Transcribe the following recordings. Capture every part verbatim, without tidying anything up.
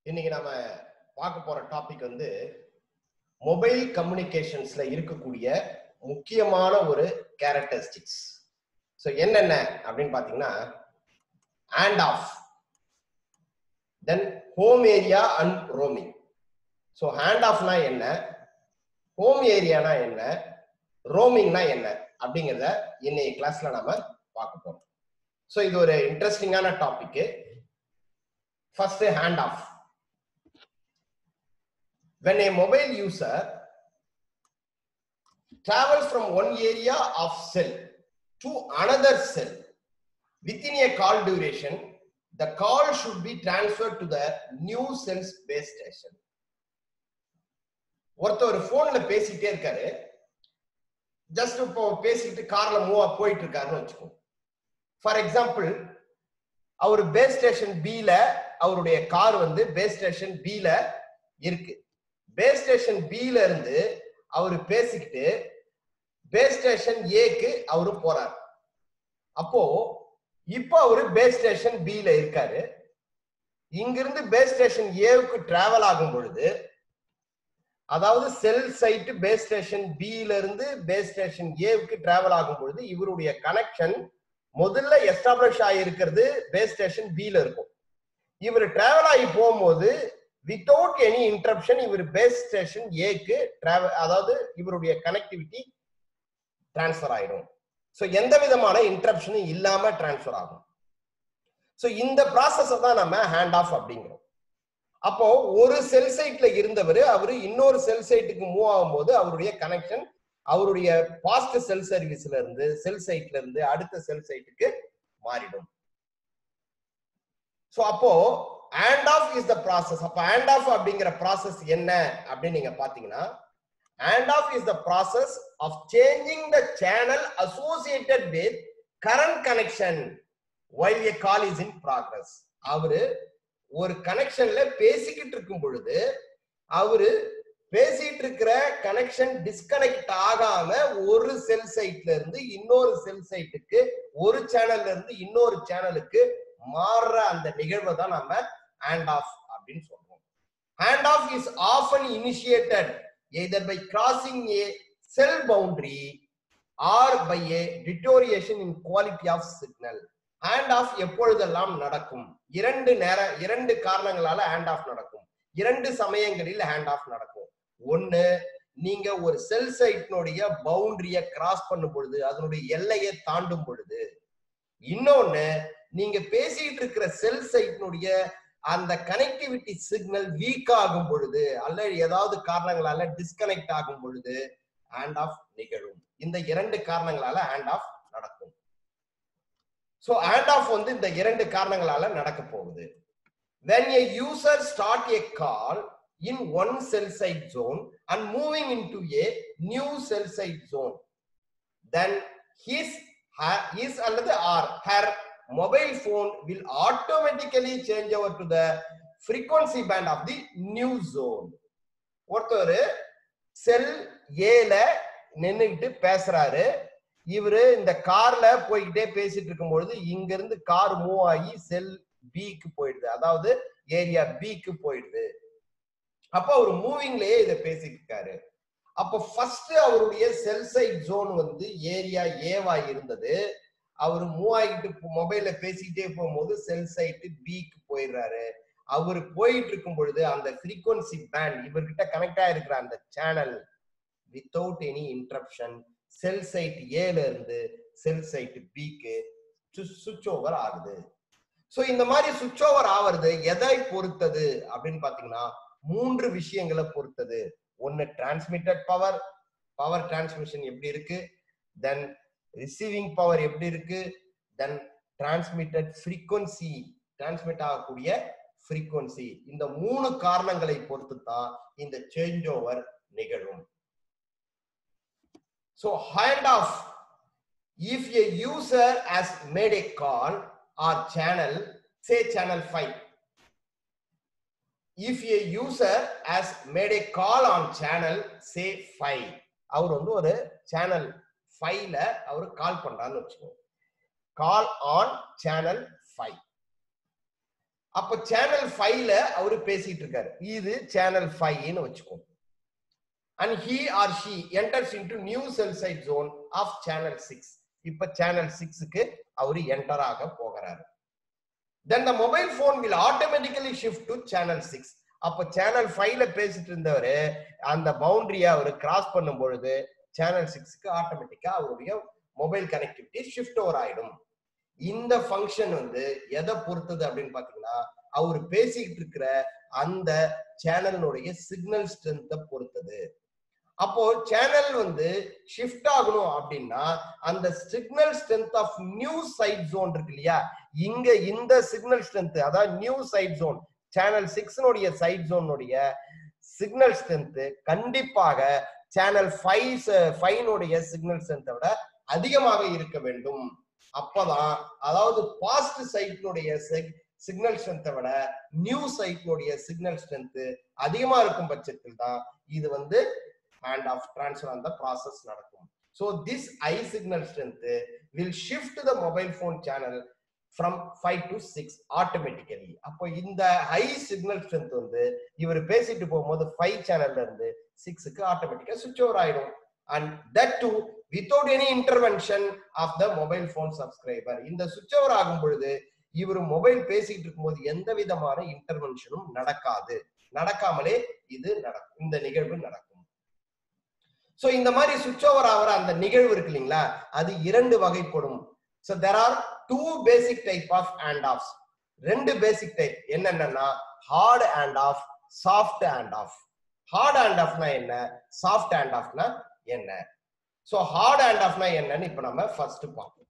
இன்னைக்கு நாம பார்க்க போற டாபிக் வந்து மொபைல் கம்யூனிகேஷன்ஸ்ல இருக்கக்கூடிய முக்கியமான ஒரு கேரக்டரிஸ்டிக்ஸ். ஸோ என்னென்ன அப்படின்னு பார்த்தீங்கன்னா, hand off, then home area and roaming. So hand ஆஃப்னா என்ன, ஹோம் ஏரியானா என்ன, ரோமிங்னா என்ன அப்படிங்கிறத இன்னைக்கு கிளாஸ்ல நாம பார்க்க போறோம். ஸோ இது ஒரு இன்ட்ரெஸ்டிங்கான topic. First hand off. When a mobile user travels from one area of cell to another cell within a call duration, the call should be transferred to the new cell's base station. ஒருத்தர் போன்ல பேசிட்டே இருக்காரு, just இப்போ பேசிட்டு கார்ல move போயிட்டு இருக்காருன்னு வச்சுக்கோ. ஃபார் எக்ஸாம்பிள், அவர் பேஸ் ஸ்டேஷன் பில, அவருடைய கார் வந்து பேஸ் ஸ்டேஷன் பில இருக்கு. பேஸ் ஸ்டேஷன் பில இருந்து அவரு பேசிக்கிட்டு பேஸ் ஸ்டேஷன் ஏக்கு அவரு போறாரு. அப்போ இப்போ அவரு பேஸ் ஸ்டேஷன் பில இருக்காரு. இங்கிருந்து பேஸ் ஸ்டேஷன் ஏவுக்கு டிராவல் ஆகும் பொழுது, அதாவது செல் சைட் பேஸ் ஸ்டேஷன் பில இருந்து பேஸ் ஸ்டேஷன் ஏவுக்கு டிராவல் ஆகும் பொழுது இவருடைய கனெக்ஷன் முதல்ல எஸ்டாப்ளிஷ் ஆகியிருக்கிறது பேஸ் ஸ்டேஷன் பில இருக்கும். இவர் டிராவல் ஆகி போகும்போது வித்தவுட் எனி இன்டரப்ஷன் இவர் பேஸ் ஸ்டேஷன் ஏக்கு டிராவல், அதாவது இவருடைய கனெக்டிவிட்டி டிரான்ஸ்பர் ஆயிடும். ஸோ எந்த விதமான இன்டரப்ஷனும் இல்லாம டிரான்ஸ்பர் ஆகும். ஸோ இந்த ப்ராசஸ் தான் நம்ம ஹேண்ட் ஆஃப் அப்படிங்கிறோம். அப்போ ஒரு செல் சைட்ல இருந்தவர் அவரு இன்னொரு செல் சைட்டுக்கு மூவ் ஆகும்போது அவருடைய கனெக்ஷன் அவருடைய பாஸ்ட் செல் சர்வீஸ்ல இருந்து செல் சைட்ல இருந்து அடுத்த செல் சைட்டுக்கு மாறிடும். ஸோ அப்போ hand off is the process. அப்ப hand off அப்படிங்கிற process என்ன அப்படின்னு நீங்க பாத்தீங்கன்னா, hand off is the process of changing the channel associated with current connection while a call is in progress. அவரு ஒரு கனெக்ஷன்ல பேசிக்கிட்டு இருக்கும் பொழுது அவரு பேசிட்டு இருக்கிற கனெக்ஷன் டிஸ்கனெக்ட் ஆகாம ஒரு செல் சைட்ல இருந்து இன்னொரு செல் சைட்டுக்கு, ஒரு சேனல்ல இருந்து இன்னொரு சேனலுக்கு மாறுற அந்த நிகழ்வை தான் நம்ம hand off அப்படின்னு சொல்றோம். Hand off is often initiated either by crossing a cell boundary or by a deterioration in quality of signal. Hand off எப்பொழுதெல்லாம் நடக்கும்? இரண்டு நேர இரண்டு காரணங்களால hand off நடக்கும். இரண்டு சமயங்களில் hand off நடக்கும். ஒன்னு, நீங்க ஒரு செல் சைட்னுடைய பவுண்டரிய கிராஸ் பண்ணும் பொழுது, அதனுடைய எல்லையை தாண்டும் பொழுது. இன்னொன்னு, நீங்க பேசிட்டு இருக்கிற செல் சைட்னுடைய அந்த கனெக்டிவிட்டி சிக்னல் வீக் ஆகும் பொழுது அல்ல ஏதாவது காரணங்களால டிஸ்கனெக்ட் ஆகும் பொழுது ஹேண்ட் ஆஃப் நிகழும். இந்த இரண்டு காரணங்களால ஹேண்ட் ஆஃப் நடக்கும். சோ ஹேண்ட் ஆஃப் வந்து இந்த இரண்டு காரணங்களால நடக்க போகுது. when a user start a call in one cell site zone and moving into a new cell site zone, then his his அல்லது or her mobile phone will automatically change over to the frequency band of the new zone. ஒருத்தர் செல் ஏல நின்னுகிட்டு பேசுறாரு. இவரு இந்த கார்ல போய்கிட்டே பேசிட்டு இருக்கும் பொழுது இங்க இருந்து கார் மூவ் ஆகி செல் பிக்கு போயிடுது, அதாவது ஏரியா பிக்கு போயிடுது. அப்ப அவர் மூவிங்லயே இதை பேசிட்டு இருக்காரு. அப்ப ஃபர்ஸ்ட் அவருடைய செல் சைட் ஜோன் வந்து ஏரியா ஏவா இருந்தது. அவரு மூவ் ஆகிட்டு மொபைல்ல பேசிக்கிட்டே போகும்போது செல் சைட்டு பிக்கு போயிடுறாரு. அவரு போயிட்டு இருக்கும் பொழுது அந்த ஃப்ரீக்வன்சி பேண்ட் இவர்கிட்ட கனெக்ட் ஆயிருக்கிற அந்த channel without any interruption cell site ஏல இருந்து செல் சைட் பிக்கு சுவிட்ச் ஓவர் ஆகுது. சோ இந்த மாதிரி சுவிட்ச் ஓவர் ஆவறது எதை பொறுத்தது அப்படின்னு பாத்தீங்கன்னா, மூன்று விஷயங்களை பொறுத்தது. ஒன்னு, டிரான்ஸ்மிட்டட் பவர், பவர் டிரான்ஸ்மிஷன் எப்படி இருக்கு, தென் ரிசீவிங் பவர் எப்படி இருக்கு, தென் டிரான்ஸ்மிட்டட் ஃப்ரீக்வன்சி, டிரான்ஸ்மிட் ஆகக்கூடிய ஃப்ரீக்வன்சி. இந்த மூணு காரணங்களை பொறுத்து தான் இந்த சேஞ்ச் ஓவர் நிகழும். So hand off, if a user has made a call or channel, say channel five, if a user has made a call on channel say five, அவர் வந்து ஒரு சேனல் ஃபைவ்ல அவர் கால் பண்றான்னு வச்சுக்கோங்க. Call on channel five. அப்ப channel ஃபைவ்ல அவரு பேசிட்டு இருக்காரு. இது சேனல் ஃபைவ்னு வச்சுக்கோ. And he or she enters into new cell site zone of channel six. இப்ப channel six-க்கு அவரு enter ஆக போகிறாரு. Then the mobile phone will automatically shift to channel six. அப்ப channel five-ல பேசிட்டு இருந்தவரு அந்த பவுண்டரியை அவரு கிராஸ் பண்ணும் பொழுது channel six-க்கு ஆட்டோமேட்டிக்கா அவருடைய மொபைல் கனெக்டிவிட்டி ஷிஃப்ட் ஓவர் ஆயிடும். இந்த ஃபங்க்ஷன் வந்து எதை பொறுத்தது அப்படின்னு பாத்தீங்கன்னா அவரு பேசிக்கிட்டு இருக்கிற அந்த சேனலுடைய சிக்னல் ஸ்ட்ரென்த்தை பொறுத்தது. அப்போ சேனல் வந்து ஷிஃப்ட் ஆகணும் அப்படின்னா அந்த signal strength of new site zone இருக்கு இல்லையா, இங்க இந்த சிக்னல் ஸ்ட்ரென்த் அதாவது நியூ சைட் ஜோன் சேனல் சிக்ஸ்னுடைய சைட் ஜோனுடைய சிக்னல் ஸ்ட்ரென்த் கண்டிப்பாக சேனல் ஃபைவ் ஃபைவ்னுடைய சிக்னல் ஸ்ட்ரென்த்தை விட அதிகமாக இருக்க வேண்டும். அப்பதான் அதாவது பாஸ்ட் சைட்னுடைய சிக்னல் ஸ்ட்ரென்த்தை விட நியூ சைட்னுடைய சிக்னல் ஸ்ட்ரென்த் அதிகமா இருக்கும் பட்சத்தில் தான் இது வந்து hand off transfer on the process நடக்கும். So this high signal strength will shift the mobile phone channel from five to six automatically. அப்போ இந்த high signal strength வந்து இவர் பேசிட்டு போகும்போது five சேனல்ல இருந்து six-க்கு ஆட்டோமேட்டிக்கா switch over ஆயிடும். And that too without any intervention of the mobile phone subscriber. இந்த switch over ஆகும் பொழுது இவர் மொபைல் பேசிட்டு இருக்கும்போது எந்த விதமான இன்டர்வென்ஷனும் நடக்காது. நடக்காமலே இது நடக்கும், இந்த நிகழ்வு நடக்கும். சோ இந்த மாதிரி சுவிட்ச் ஓவர் ஆகிற அந்த நிகழ்வு இருக்கு இல்லைங்களா, அது இரண்டு வகைப்படும். So there are two basic type of handoffs. ரெண்டு பேசிக் டைப் என்னன்னா hard hand off, soft hand off. Hard hand ஆஃப்னா என்ன, சாஃப்ட் ஹேண்ட் ஆஃப்னா என்ன? சோ ஹார்ட் ஹேண்ட் ஆஃப்னா என்னன்னு இப்ப நம்ம ஃபர்ஸ்ட் பார்ப்போம்.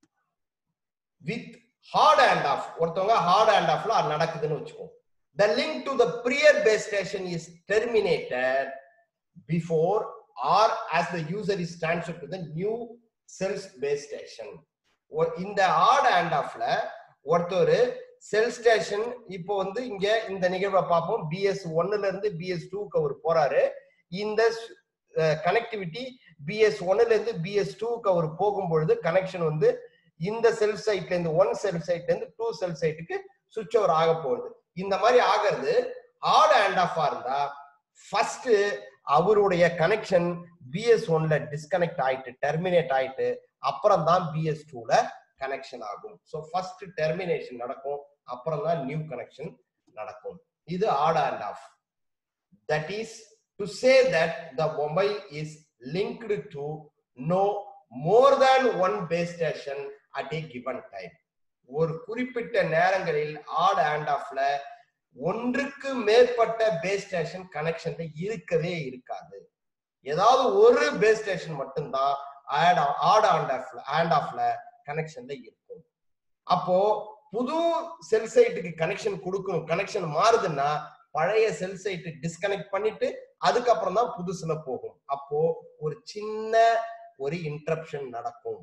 வித் ஹார்ட் ஹேண்ட் ஆஃப் ஒருத்தவங்க ஹார்ட் ஹேண்ட் ஆஃப்ல நடக்குதுன்னு வச்சுக்கோ. The link to the prior base station is terminated before or as the user is transferred to the new cells base station. இந்த hard hand ஆஃப்ல ஒருத்தர் செல் station இப்போ வந்து இங்க இந்த நிகழ்வை பார்ப்போம். பிஎஸ் ஒன்னுல இருந்து பிஎஸ் டூக்கு அவர் போறாரு. இந்த கனெக்டிவிட்டி பிஎஸ் ஒன்னுல இருந்து பிஎஸ் டூக்கு அவர் போகும்பொழுது கனெக்ஷன் வந்து இந்த செல் சைட்ல இருந்து ஒன் செல் சைட்ல இருந்து டூ செல் சைட்டுக்கு சுவிட்ச் ஓவர் ஆக போகுது. இந்த மாதிரி ஆகிறது ஹார்ட் ஹேண்ட் ஆஃபா இருந்தா ஃபர்ஸ்ட் அவருடைய கனெக்ஷன் பிஎஸ் ஒன்ல டிஸ்கனெக்ட் ஆயிட்டு டெர்மினேட் ஆயிட்டு அப்புறம் தான் பிஎஸ் டூல கனெக்ஷன் ஆகும். ஸோ ஃபர்ஸ்ட் டெர்மினேஷன் நடக்கும், அப்புறம் தான் நியூ கனெக்ஷன் நடக்கும். இது hard hand off. That is to say that the mobile is linked to no more than one base station at a given time. ஒரு குறிப்பிட்ட நேரங்களில் ஹார்ட் ஹேண்ட் ஆஃப்ல ஒன்றுக்கு மேற்பட்ட பேஸ் ஸ்டேஷன் கனெக்ஷன்ல இருக்கவே இருக்காது. ஏதாவது ஒரு பேஸ் ஸ்டேஷன் மட்டும்தான் ஹார்ட் ஹேண்ட் ஆஃப்ல ஹேண்ட் ஆஃப்ல கனெக்ஷன்ல இருக்கும். அப்போ புது செல் சைட்டுக்கு கனெக்ஷன் கொடுக்கணும், கனெக்ஷன் மாறுதுன்னா பழைய செல் சைட்டு டிஸ்கனெக்ட் பண்ணிட்டு அதுக்கப்புறம் தான் புதுசுல போகும். அப்போ ஒரு சின்ன ஒரு இன்டரப்ஷன் நடக்கும்.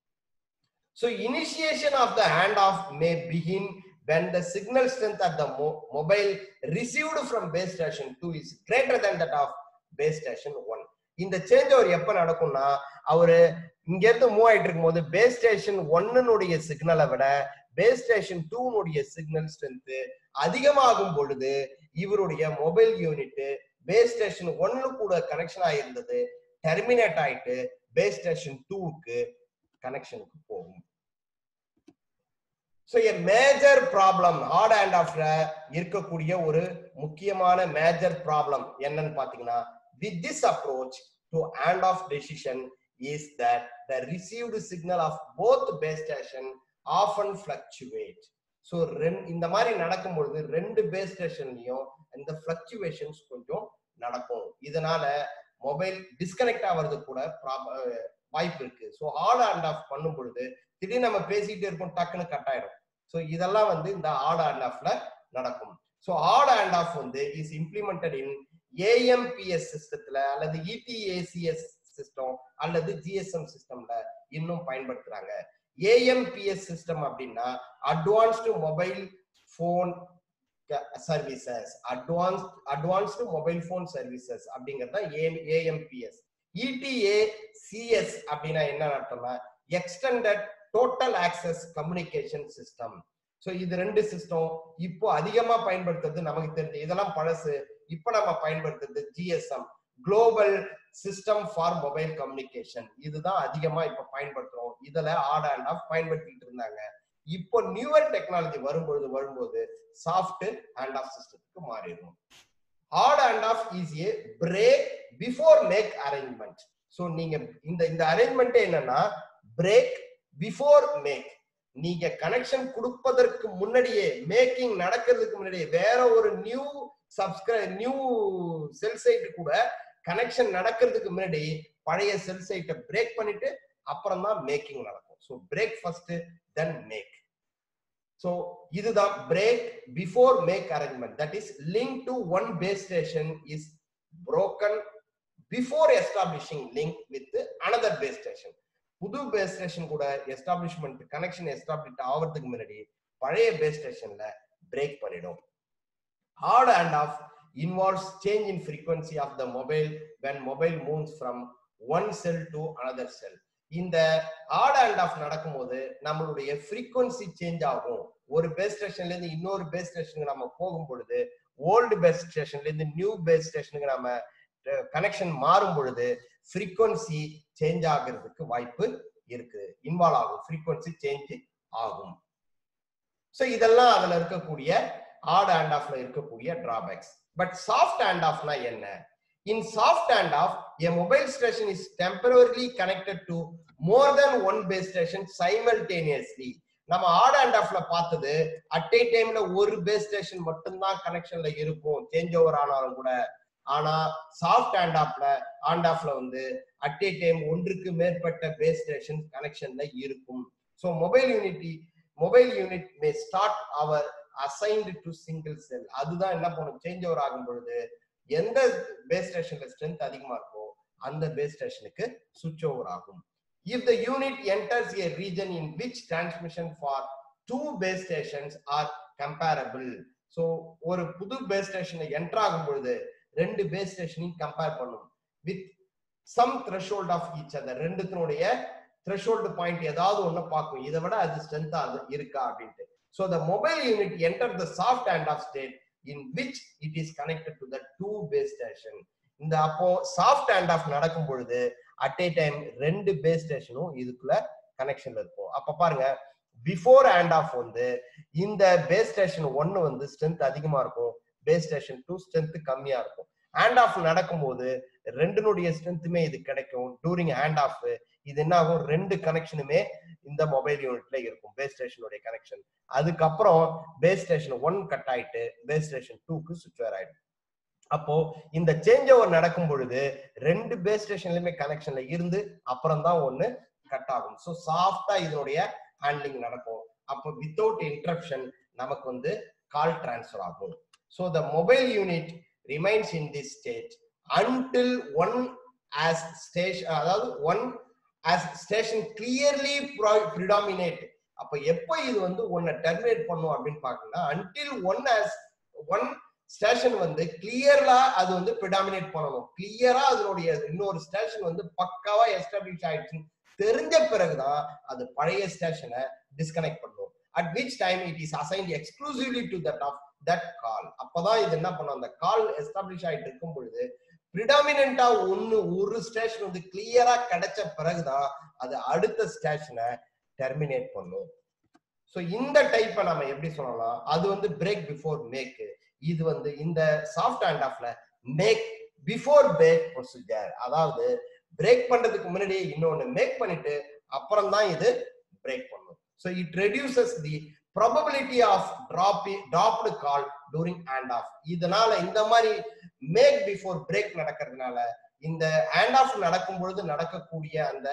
So initiation of the handoff may begin when the signal strength at the mo mobile received from base station two is greater than that of base station one. இந்த சேஞ்ச் அவர் எப்ப நடக்கும்னா அவரு இங்க இருந்து மூவ் ஆயிட்டு இருக்கும் போது பேஸ் ஸ்டேஷன் ஒன்னுடைய சிக்னலை விட பேஸ் ஸ்டேஷன் டூனுடைய சிக்னல் ஸ்ட்ரென்த் அதிகமாகும் பொழுது இவருடைய மொபைல் யூனிட் பேஸ் ஸ்டேஷன் ஒன்னு கூட கனெக்ஷன் ஆயிருந்தது டெர்மினேட் ஆயிட்டு பேஸ் ஸ்டேஷன் டூக்கு கனெக்ஷனுக்கு போகும். So a major problem hard hand off இருக்கக்கூடிய ஒரு முக்கியமான மேஜர் ப்ராப்ளம் என்னன்னு பாத்தீங்கன்னா with this approach to hand off decision is that the received signal of both base station often fluctuate. So இந்த மாதிரி நடக்கும் பொழுது ரெண்டு பேஸ் ஸ்டேஷன்லயும் இந்த fluctuations கொஞ்சம் நடக்கும். இதனால மொபைல் டிஸ்கனெக்ட் ஆகிறது கூட வாய்ப்பு இருக்கு. ஸோ ஹார்ட் ஹேண்ட் ஆஃப் பண்ணும் பொழுது திடீர்னு நம்ம பேசிக்கிட்டே இருப்போம், டக்குன்னு கட் ஆயிடும். ஸோ இதெல்லாம் வந்து இந்த ஹார்ட் ஹேண்ட் ஆஃப்ல நடக்கும். ஸோ ஹார்ட் ஹேண்ட் ஆஃப் வந்து இஸ் இம்ப்ளிமெண்டட் இன் ஏஎம்பிஎஸ் சிஸ்டத்துல அல்லது இடிஏசிஎஸ் சிஸ்டம் அல்லது ஜிஎஸ்எம் சிஸ்டம்ல இன்னும் பயன்படுத்துறாங்க. ஏஎம்பிஎஸ் சிஸ்டம் அப்படின்னா advanced mobile phone services, advanced advanced mobile phone services அப்படிங்கிறது தான் ஏஎம்பிஎஸ். இடிஏசிஎஸ் அப்படின்னா என்ன அர்த்தம்னா extended total access communication system. So இது ரெண்டு சிஸ்டம் இப்போ அதிகமா பயன்படுத்துறது நமக்கு தெரிஞ்சு, இதெல்லாம் பழசு. இப்போ நம்ம பயன்படுத்துறது GSM, global system for mobile communication. இதுதான் அதிகமா இப்ப பயன்படுத்துறோம். இதுல ஆட் அண்ட் ஆஃப் பயன்படுத்திட்டு இருந்தாங்க. இப்போ நியூவர் டெக்னாலஜி வரும்பொழுது வரும்போது சாஃப்ட் ஹேண்ட் ஆஃப் சிஸ்டத்துக்கு மாறிடும். Hard hand off is a break before make arrangement. So நீங்க இந்த இந்த அரேஞ்ச்மெண்ட் என்னன்னா பிரேக் பிஃபோர் மேக். நீங்க கனெக்ஷன் கொடுப்பதற்கு முன்னாடியே, மேக்கிங் நடக்கிறதுக்கு முன்னாடியே வேற ஒரு new subscribe new cell site கூட கனெக்ஷன் நடக்கிறதுக்கு முன்னாடி பழைய செல் சைட்டை பிரேக் பண்ணிட்டு அப்புறம் தான் மேக்கிங் நடக்கும். So break first then make. So இதுதான் break before make arrangement. That is link to one base station is broken before establishing link with another base station. புது பேஸ் ஸ்டேஷன் கூட எஸ்டாப்ளிஷ்மெண்ட் கனெக்ஷன் எஸ்டாப்ளிஷ் ஆகிறதுக்கு முன்னாடி பழைய base ஸ்டேஷன்ல break பண்ணிடும். Hard hand off involves change in frequency of the mobile when mobile moves from one cell to another cell. இந்த hard hand off நடக்கும்போது நம்மளுடைய frequency சேஞ்ச் ஆகும். ஒரு பேஸ் ஸ்டேஷன்ல இருந்து இன்னொரு பேஸ் ஸ்டேஷனுக்கு நம்ம போகும் பொழுது, ஓல்டு பேஸ் ஸ்டேஷன்ல இருந்து நியூ பேஸ் ஸ்டேஷனுக்கு நம்ம கனெக்ஷன் மாறும் பொழுது frequency சேஞ்ச் ஆகிறதுக்கு வாய்ப்பு இருக்கு, இன்வால்வ் ஆகும், frequency சேஞ்ச் ஆகும். சோ இதெல்லாம் அதுல இருக்கக்கூடிய ஹார்ட் ஹேண்ட் ஆஃப்ல இருக்கக்கூடிய டிராபேக்ஸ். பட் சாஃப்ட் ஹேண்ட் ஆஃப்னா என்ன? In soft handoff, a mobile station is temporarily connected to more than one base station simultaneously. நம்ம ஹார்ட் ஹேண்ட் ஆஃப்ல பார்த்தது அட் ஏ டைம்ல ஒரு பேஸ் ஸ்டேஷன் மட்டும்தான் கனெக்ஷன்ல இருக்கும், சேஞ்ச் ஓவர் ஆனாலும் கூட. ஆனா சாஃப்ட் ஹேண்ட் ஆஃப்ல ஹேண்ட் ஆஃப்ல வந்து அட் ஏ டைம் ஒன்றுக்கு மேற்பட்ட பேஸ் ஸ்டேஷன் கனெக்ஷன்ல இருக்கும். ஸோ மொபைல் யூனிட்டி மொபைல் யூனிட் மே ஸ்டார்ட் அவர் அசைன்டு டு சிங்கிள் செல். அதுதான் என்ன பண்ணும், சேஞ்ச் ஓவர் ஆகும் பொழுது எந்த பேஸ் ஸ்டேஷன்ல ஸ்ட்ரென்த் அதிகமா இருக்கோ அந்த பேஸ் ஸ்டேஷனுக்கு சுவிட்ச் ஓவர் ஆகும். If the unit enters a region in which transmission for two base stations are comparable, so ஒரு புது பேஸ் ஸ்டேஷன்ல என்டர் ஆகும் பொழுது ரெண்டு பேஸ் ஸ்டேஷனையும் கம்பேர் பண்ணும் with some threshold of each other. ரெண்டுத்தினுடைய threshold point ஏதாவது ஒண்ணு பார்க்கும், இதை விட அது ஸ்ட்ரென்த்தா இருக்கா அப்படின்ட்டு. So the mobile unit enters the soft handoff state in which it is connected to the two base station. இந்த அப்போ சாஃப்ட் ஹேண்ட் ஆஃப் நடக்கும் பொழுது அட் ஏ டைம் ரெண்டு பேஸ் ஸ்டேஷனும் இதுக்குள்ள கனெக்ஷன்ல இருக்கும். அப்ப பாருங்க, பிஃபோர் ஹேண்ட் ஆஃப் வந்து இந்த பேஸ் ஸ்டேஷன் ஒன்னு வந்து ஸ்ட்ரென்த் அதிகமா இருக்கும், பேஸ் ஸ்டேஷன் டூ ஸ்ட்ரென்த் கம்மியா இருக்கும். ஹேண்ட் ஆஃப் நடக்கும்போது ரெண்டுனுடைய ஸ்ட்ரென்த்துமே இது கிடைக்கும். டூரிங் ஹேண்ட் ஆஃப் இது என்ன ஆகும், ரெண்டு கனெக்ஷனுமே இந்த மொபைல் யூனிட்ல இருக்கும், பேஸ் ஸ்டேஷனுடைய கனெக்ஷன். அதுக்கப்புறம் பேஸ் ஸ்டேஷன் ஒன் கட் ஆயிட்டு பேஸ் ஸ்டேஷன் டூக்கு சுவிட்ச் ஓவர் ஆயிடும். அப்போ இந்த சேஞ்ச் ஓவர் நடக்கும் பொழுது ரெண்டு பேஸ் ஸ்டேஷன்லயுமே கனெக்ஷன்ல இருந்து அப்புறம் தான் ஒண்ணு கட் ஆகும். ஸோ சாஃப்டா இதனுடைய ஹேண்ட்லிங் நடக்கும். அப்போ வித்தவுட் இன்டரப்ஷன் நமக்கு வந்து கால் டிரான்ஸ்ஃபர் ஆகும். So the mobile unit remains in this state until one as station, அதாவது one as station clearly predominate. அப்ப எப்போ இது வந்து ஒன்ன டெர்மினேட் பண்ணும் அப்படின்னு பாத்தீங்கன்னா, until one as one station வந்து கிளியர்லா அது வந்து ப்ரிடாமினேட் பண்ணணும். கிளியரா அதனுடைய இன்னொரு ஸ்டேஷன் வந்து பக்காவா எஸ்டாப்ளிஷ் ஆயிடுச்சுன்னு தெரிஞ்ச பிறகுதான் அது பழைய ஸ்டேஷனை டிஸ்கனெக்ட் பண்ணும். At which time it is assigned exclusively to that of that call. அப்பதான் இது என்ன பண்ணும், அந்த கால் எஸ்டாப்ளிஷ் ஆயிட்டு இருக்கும் பொழுது பிரிடாமினண்டா ஒன்னு ஒரு ஸ்டேஷன் வந்து கிளியரா கிடைச்ச பிறகுதான் அது அடுத்த ஸ்டேஷனை டெர்மினேட் பண்ணும். சோ இந்த டைப்பை நம்ம எப்படி சொல்லலாம், அது வந்து பிரேக் பிஃபோர் மேக். இது வந்து இந்த சாஃப்ட் ஹேண்ட் ஆஃப்ல மேக் பிஃபோர் பிரேக் ப்ரொசீஜர், அதாவது பிரேக் பண்றதுக்கு முன்னாடி இன்னொன்னு மேக் பண்ணிட்டு அப்புறம் தான் இது பிரேக் பண்ணும். So it reduces the probability of drop dropped call during handoff. இதனால இந்த மாதிரி மேக் பிஃபோர் பிரேக் நடக்கிறதுனால இந்த ஹேண்ட் ஆஃப் நடக்கும் பொழுது நடக்கக்கூடிய அந்த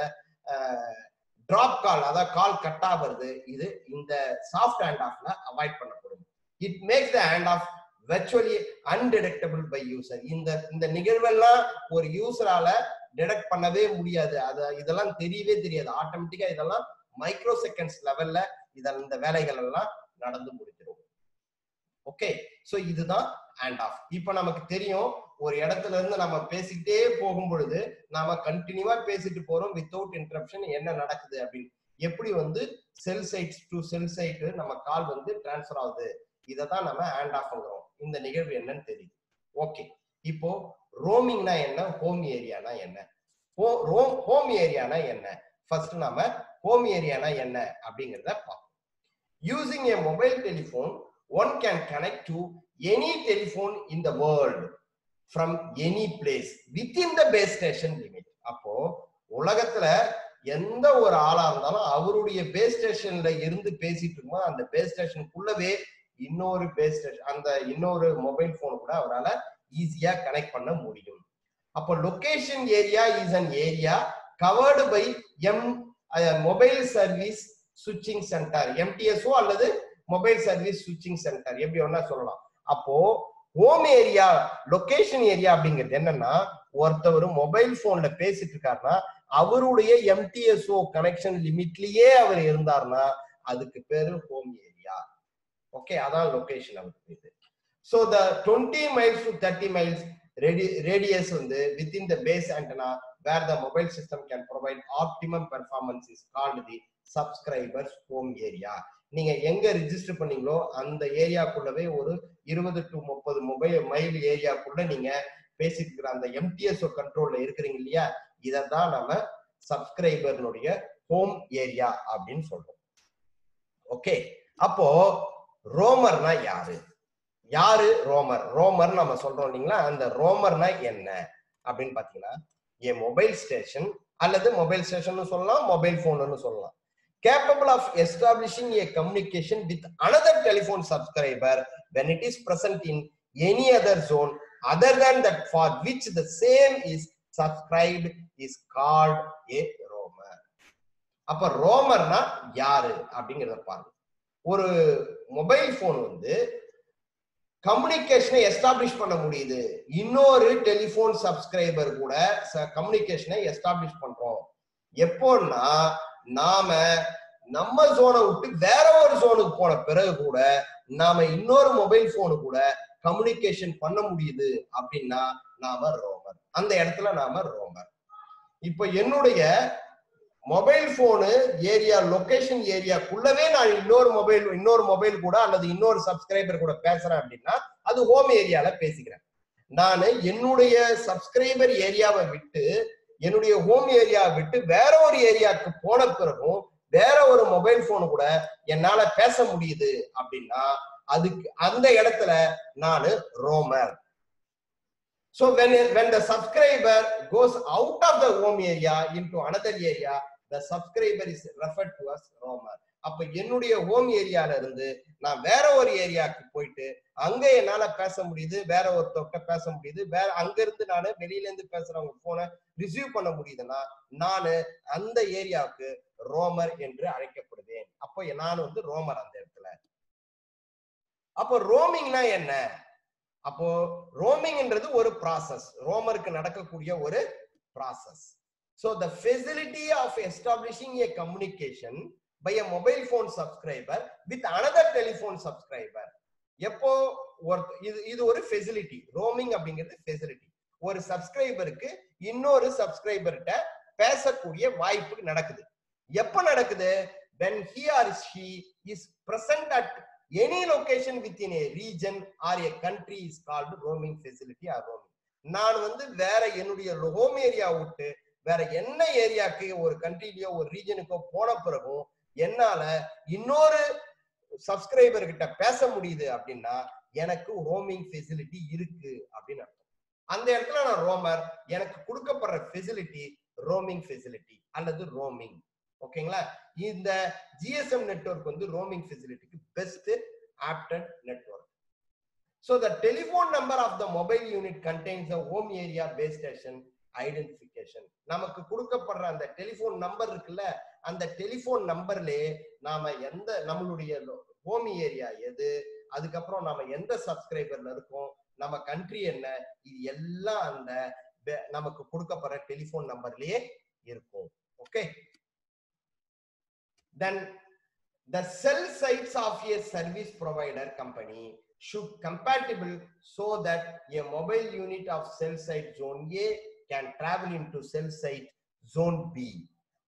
டிராப் கால், அதாவது கால் கட் ஆகுறது, இது இந்த சாஃப்ட் ஹேண்ட் ஆஃப்ல அவாய்ட் பண்ணப்படும். It makes the hand off virtually undetectable by user. இந்த இந்த நிகழ்வெல்லாம் ஒரு யூசரால டிடெக்ட் பண்ணவே முடியாது, அது இதெல்லாம் தெரியவே தெரியாது. ஆட்டோமேட்டிக்கா இதெல்லாம் மைக்ரோ செகண்ட்ஸ் லெவல்ல இதெல்லாம் இந்த வேலைகள் எல்லாம் நடந்து முடிஞ்சிடும். ஓகே, சோ இதுதான் ஹேண்ட் ஆஃப். இப்போ நமக்கு தெரியும், ஒரு இடத்துல இருந்து நம்ம பேசிக்கிட்டே போகும் பொழுது நாம கண்டினியூவா பேசிட்டு போறோம் வித்தவுட் இன்டரப்ஷன், என்ன நடக்குது அப்படின்னு. எப்படி வந்து cell site to cell site நம்ம கால் வந்து டிரான்ஸ்ஃபர் ஆகுது, இதை தான் நம்ம ஹேண்ட் ஆஃப்ங்கிறோம். இந்த நிகழ்வு என்னன்னு தெரியுது. ஓகே, இப்போ ரோமிங்னா என்ன, ஹோம் ஏரியானா என்ன? ஹோம் ஏரியானா என்ன? ஃபர்ஸ்ட் நாம ஹோம் ஏரியானா என்ன அப்படிங்கறத பார்ப்போம். Using a mobile telephone, one can connect to any telephone in the world from any place within the base station limit. அப்போ உலகத்துல எந்த ஒரு ஆளா இருந்தாலும் அவருடைய பேஸ் ஸ்டேஷன்ல இருந்து பேசிட்டு இருக்கும்போது அந்த பேஸ் ஸ்டேஷனுக்குள்ளவே இன்னொரு பேஸ் ஸ்டேஷன், அந்த இன்னொரு மொபைல் போன் கூட அவரால் ஈஸியா கனெக்ட் பண்ண முடியும். அப்போ location area is an area covered by M mobile service சுவிட்சிங் சென்டர், எம்டிஎஸ்ஓ அல்லது மொபைல் சர்வீஸ் சுவிட்சிங் சென்டர், எப்படி வேணா சொல்லலாம். அப்போ ஹோம் ஏரியா, லொகேஷன் ஏரியா அப்படிங்கிறது என்னன்னா, ஒருத்தவர் மொபைல் போன்ல பேசிட்டு இருக்காருன்னா அவருடைய எம்டிஎஸ்ஓ கனெக்ஷன் லிமிட்லயே அவர் இருந்தார்னா அதுக்கு பேரு ஹோம் ஏரியா. ஓகே, அதான் லொகேஷன் அவருக்கு இது. So the twenty miles to thirty miles radius வந்து within the base antenna where the mobile system can provide optimum performance is called the subscribers home area. நீங்க எங்க register பண்ணீங்களோ அந்த ஏரியாக்குள்ளவே ஒரு இருபது டு முப்பது மொபைல் மைல் ஏரியாக்குள்ள நீங்க பேசிட்டு இருக்கிற அந்த எம்டிஎஸ்ஓ கண்ட்ரோல்ல இருக்கிறீங்க இல்லையா, இததான் நம்ம சப்ஸ்கிரைபர்னுடைய ஹோம் ஏரியா அப்படின்னு சொல்றோம். ஓகே, அப்போ ரோமர்னா யாரு? யாரு ரோமர்? ரோமர் நம்ம சொல்றோம் இல்லைங்களா, அந்த ரோமர்னா என்ன அப்படின்னு பாத்தீங்கன்னா, ஏ மொபைல் ஸ்டேஷன் அல்லது மொபைல் ஸ்டேஷன் சொல்லலாம், மொபைல் போன்னு சொல்லலாம், capable of establishing a communication with another telephone subscriber when it is present in any other zone other than that for which the same is subscribed is called a roamer. அப்ப ரோமர்னா யாரு அப்படிங்கறத பாருங்க. ஒரு mobile phone வந்து கம்யூனிகேஷனை establish பண்ண முடியுது, இன்னொரு telephone subscriber கூட கம்யூனிகேஷனை எஸ்டாப்ளிஷ் பண்றோம். எப்போன்னா நாம நம்ம ஜோனை விட்டு வேற ஒரு ஜோனுக்கு போன பிறகு கூட நாம இன்னொரு மொபைல் போனு கூட கம்யூனிகேஷன் பண்ண முடியுது அப்படின்னா நாம ரோமர். அந்த இடத்துல நாம ரோமர். இப்ப என்னுடைய மொபைல் போனு ஏரியா லொகேஷன் ஏரியாக்குள்ளவே நான் இன்னொரு மொபைல் இன்னொரு மொபைல் கூட அல்லது இன்னொரு சப்ஸ்கிரைபர் கூட பேசுறேன் அப்படின்னா அது ஹோம் ஏரியால பேசிக்கிறேன். நான் என்னுடைய சப்ஸ்கிரைபர் ஏரியாவை விட்டு என்னுடைய ஹோம் ஏரியா விட்டு வேற ஒரு ஏரியாவுக்கு போன பிறகும் வேற ஒரு மொபைல் போன் கூட என்னால பேச முடியுது அப்படின்னா அதுக்கு அந்த இடத்துல நானு ரோமர். So when when the subscriber goes out of the home area into another area, the subscriber is referred to as roamer. அப்ப என்னுடைய ஹோம் ஏரியால இருந்து நான் வேற ஒரு ஏரியாவுக்கு போயிட்டு அங்க என்னால பேச முடியுது, வேற ஒருத்தவங்க பேச முடியுது, வேற அங்க இருந்து நானு வெளியில இருந்து பேசுறவங்க போனை ரிசீவ் பண்ண முடியுதுன்னா நானு அந்த ஏரியாவுக்கு ரோமர் என்று அழைக்கப்படுவேன். அப்போ நான் வந்து ரோமர் அந்த இடத்துல. அப்போ ரோமிங்னா என்ன? அப்போ ரோமிங்ன்றது ஒரு ப்ராசஸ், ரோமருக்கு நடக்கக்கூடிய ஒரு process. So the facility of establishing a communication by a mobile phone subscriber with another telephone subscriber. எப்போ இது இது ஒரு ஃபெசிலிட்டி. ரோமிங் அப்படிங்கிறது ஃபெசிலிட்டி. ஒரு சப்ஸ்கிரைபருக்கு இன்னொரு சப்ஸ்கிரைபர்கிட்ட பேசக்கூடிய வாய்ப்பு நடக்குது. எப்ப நடக்குது? when he or she is present at any location within a region or a country is called roaming facility or roaming. நான் வந்து வேற என்னுடைய ஹோம் ஏரியா விட்டு வேற என்ன ஏரியாக்கு ஒரு கண்ட்ரிலயோ ஒரு ரீஜனுக்கோ போன பிறகும் என்னால இன்னொரு சப்ஸ்கிரைபர் கிட்ட பேச முடியுது அப்படின்னா எனக்கு ரோமிங் ஃபெசிலிட்டி இருக்கு அப்படின்னு அர்த்தம். அந்த இடத்துல நான் ரோமர். எனக்கு கொடுக்கப்படுற ஃபெசிலிட்டி ரோமிங் ஃபெசிலிட்டி அல்லது ரோமிங். ஓகேங்களா? இந்த ஜிஎஸ்எம் நெட்வொர்க் வந்து ரோமிங் ஃபெசிலிட்டிக்கு best opted network. So the telephone number of the mobile unit contains the home area base station identification. நமக்கு கொடுக்கப்படுற அந்த டெலிபோன் நம்பர் இருக்குல்ல, அந்த டெலிபோன் நம்பர்லயே நாம எந்த நம்மளுடைய ஹோம் ஏரியா எது, அதுக்கப்புறம் நாம எந்த சப்ஸ்கிரைபர்ல இருக்கோம், நம்ம கண்ட்ரி என்ன, இது எல்லாம் அந்த நமக்கு கொடுக்கப்படுற டெலிபோன் நம்பர்லயே இருக்கும். Okay, then the cell sites of a service provider company should compatible so that a mobile unit of cell site zone A can travel into cell site zone B.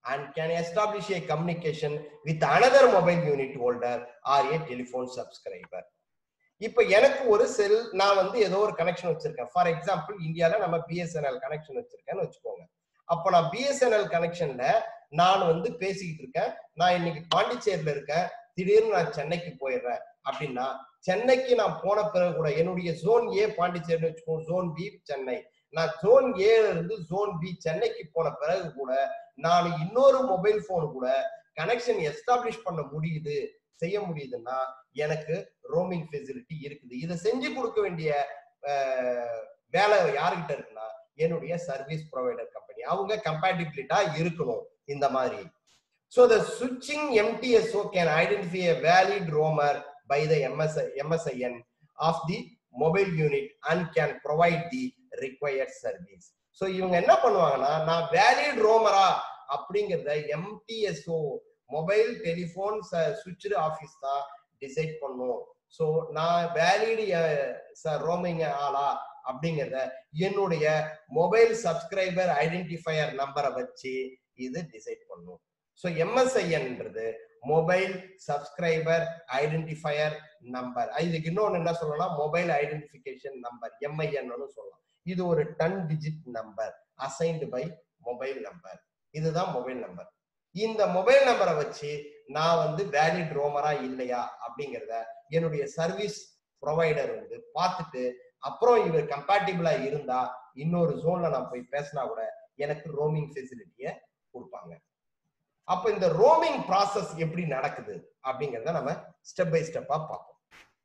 and can establish a communication with another mobile unit holder or a telephone subscriber. இப்ப எனக்கு ஒரு செல் நான் வந்து ஏதோ ஒரு connection வச்சிருக்கேன். For example இந்தியால நம்ம பிஎஸ்என்எல் கனெக்ஷன் வச்சிருக்கேன்னு வச்சுக்கோங்க. அப்ப நான் பிஎஸ்என்எல் கனெக்ஷன்ல நான் வந்து பேசிக்கிட்டு இருக்கேன். நான் இன்னைக்கு பாண்டிச்சேரியில இருக்கேன், திடீர்னு நான் சென்னைக்கு போயிடுறேன் அப்படின்னா, சென்னைக்கு நான் போன பிறகு கூட என்னுடைய ஜோன் ஏ பாண்டிச்சேரின்னு வச்சுக்கோங்க, ஜோன் பி சென்னை, நான் ஜோன் ஏல இருந்து ஜோன் பி சென்னைக்கு போன பிறகு கூட நான் இன்னொரு மொபைல் போன் கூட கனெக்ஷன் எஸ்டாப்ளிஷ் பண்ண முடியுது, செய்ய முடியுதுன்னா எனக்கு ரோமிங் ஃபெசிலிட்டி இருக்குது. இதை செஞ்சு கொடுக்க வேண்டிய வேலை யாருக்கிட்ட இருக்குன்னா என்னுடைய சர்வீஸ் ப்ரொவைடர் கம்பெனி. அவங்க கம்பேட்டிபிலிட்டா இருக்கணும் இந்த மாதிரி. So the switching M T S O can identify a valid roamer by the M S I N of the mobile unit and can provide the required service. So இவங்க என்ன பண்ணுவாங்கன்னா, நான் valid ரோமரா அப்படிங்கறத M T S O mobile telephone சுவிட்ச் office தான் decide பண்ணும். So நான் valid roaming ஆளா அப்படிங்கிறத என்னுடைய மொபைல் சப்ஸ்கிரைபர் ஐடென்டிஃபையர் நம்பரை வச்சு இது டிசைட் பண்ணும். ஸோ எம்எஸ்ஐஎன்ன்றது மொபைல் சப்ஸ்கிரைபர் ஐடென்டிஃபையர் நம்பர். இதுக்கு இன்னொன்னு என்ன சொல்லலாம், மொபைல் ஐடென்டிஃபிகேஷன் நம்பர், எம்ஐஎன்னு சொல்லலாம். இது ஒரு ten digit number assigned by mobile number. இதுதான் மொபைல் நம்பர். இந்த மொபைல் நம்பரை வச்சு நான் வந்து வேலிட் ரோமரா இல்லையா அப்படிங்கிறத என்னுடைய சர்வீஸ் ப்ரொவைடர் வந்து பார்த்துட்டு, அப்புறம் இவர் கம்பேட்டிபிளா இருந்தா இன்னொரு ஜோன்ல நான் போய் பேசினா கூட எனக்கு ரோமிங் ஃபெசிலிட்டிய கொடுப்பாங்க. அப்ப இந்த ரோமிங் ப்ராசஸ் எப்படி நடக்குது அப்படிங்கறத நம்ம ஸ்டெப் பை ஸ்டெப்பா பார்ப்போம்.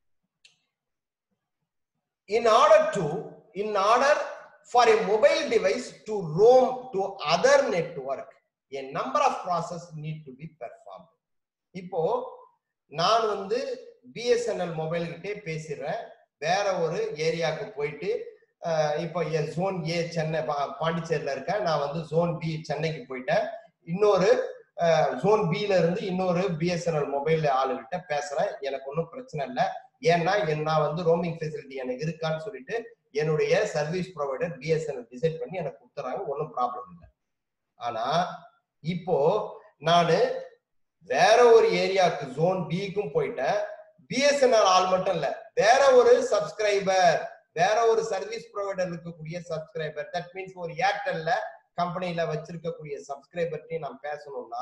In order to in order for a mobile device to roam to other network, a number of process need to be performed. இப்போ நான் வந்து பிஎஸ்என்எல் மொபைல் கிட்டே பேசிடுறேன், வேற ஒரு ஏரியாவுக்கு போயிட்டு, இப்போ ஜோன் ஏ சென்னை பாண்டிச்சேரியில இருக்கேன், நான் வந்து ஜோன் பி சென்னைக்கு போயிட்டேன், இன்னொரு ஜோன் பில இருந்து இன்னொரு பிஎஸ்என்எல் மொபைல் ஆளுகிட்ட பேசுறேன், எனக்கு ஒன்றும் பிரச்சனை இல்லை. ஏன்னா நான் வந்து ரோமிங் ஃபெசிலிட்டி எனக்கு இருக்கான்னு சொல்லிட்டு என்னுடைய சர்வீஸ் ப்ரொவைடர் பிஎஸ்என்எல் டிசைட் பண்ணி எனக்கு கொடுத்துறாங்க, ஒன்றும் ப்ராப்ளம் இல்லை. ஆனா இப்போ நானு வேற ஒரு ஏரியாவுக்கு ஜோன் பிக்கும் போயிட்டேன், பிஎஸ்என்எல் ஆள் மட்டும் இல்ல, வேற ஒரு சப்ஸ்கிரைபர், வேற ஒரு சர்வீஸ் ப்ரொவைடர் இருக்கக்கூடிய சப்ஸ்கிரைபர், தட் மீன்ஸ் ஒரு ஏர்டெல்ல கம்பெனில வச்சிருக்கக்கூடிய சப்ஸ்கிரைபர்ட்டையும் நான் பேசணும்னா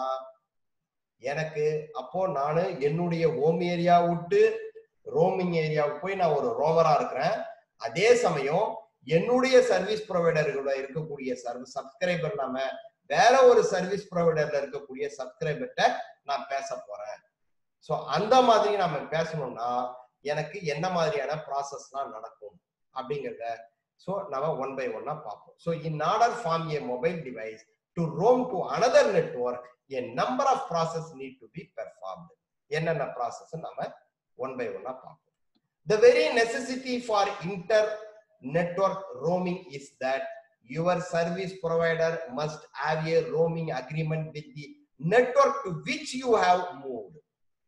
எனக்கு அப்போ நானு என்னுடைய ஹோம் ஏரியா விட்டு ரோமிங் ஏரியாவுக்கு போய் நான் ஒரு ரோமரா இருக்கிறேன். அதே சமயம் என்னுடைய சர்வீஸ் ப்ரொவைடர்களோட இருக்கக்கூடிய சப்ஸ்கிரைபர் நாம வேற ஒரு சர்வீஸ் ப்ரொவைடர்ல இருக்கக்கூடிய சப்ஸ்கிரைபர்கிட்ட நான் பேச போறேன். ஸோ அந்த மாதிரி நம்ம பேசணும்னா எனக்கு என்ன மாதிரியான ப்ராசஸ்லாம் நடக்கும் அப்படிங்கிறத ஸோ நம்ம ஒன் பை ஒன்னா பார்ப்போம். So in order form a mobile device to roam to another network a number of process need to be performed. என்னென்ன ப்ராசஸ் நம்ம ஒன் பை ஒன்னா பார்ப்போம். The very necessity for inter network roaming is that your service provider must have a roaming agreement with the network to which you have moved.